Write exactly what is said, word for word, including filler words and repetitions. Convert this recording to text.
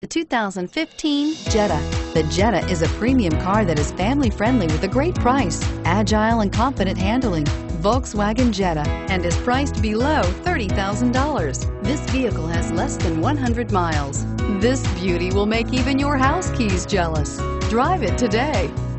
The two thousand fifteen Jetta. The Jetta is a premium car that is family-friendly with a great price, agile and confident handling. Volkswagen Jetta, and is priced below thirty thousand dollars. This vehicle has less than one hundred miles. This beauty will make even your house keys jealous. Drive it today.